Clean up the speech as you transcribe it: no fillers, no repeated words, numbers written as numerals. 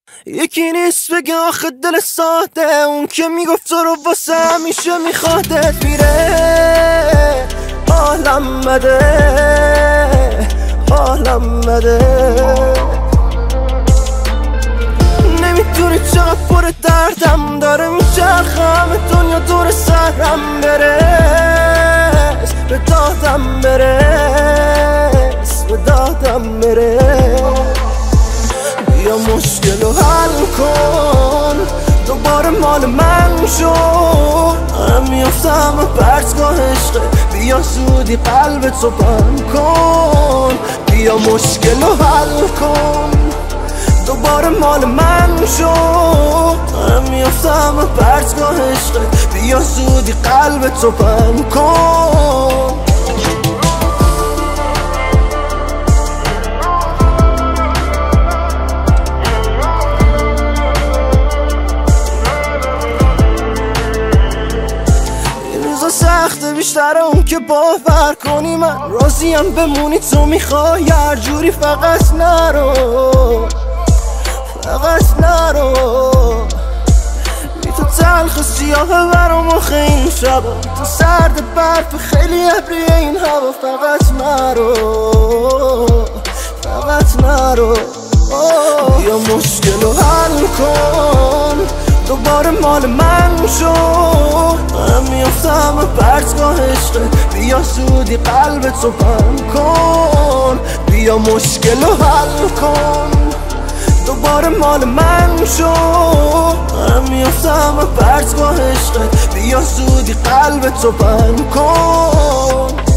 یکی نیست بگه آخه دل ساده، اون که میگفت تو رو واسه همیشه میخوادت. میره حالم بده، حالم بده، نمیدونی چقدر پر دردم داره میچرخم دنیا دور سرم. برس به دادم، برس به دادم، برس بیا مشکل رو حل کن، دوباره مال من شو. میافتم و پرتگاه عشقه، بیا زودی قلبتو بم کن. بیا مشکل رو حل کن، دوباره مال من شو. میافتم و پرتگاه عشقه، بیا زودی قلبتو بم کن. سخته بیشتر اون که باور کنی، من راضیم بمونی تو میخوای هر جوری، فقط نرو، فقط نرو. بی تو تلخ سیاه برام آخه این شبا، تو سرد برف خیلی ابری این هوا. فقط نرو، فقط نرو. بیا مشکل رو حل کن، دوباره مال من شو. میافتم و پرتگاه عشقه، بیا زودی قلبتو بم کن. بیا مشکل رو حل کن، دوباره مال من شو. میافتم و پرتگاه عشقه، بیا زودی قلبتو بم کن.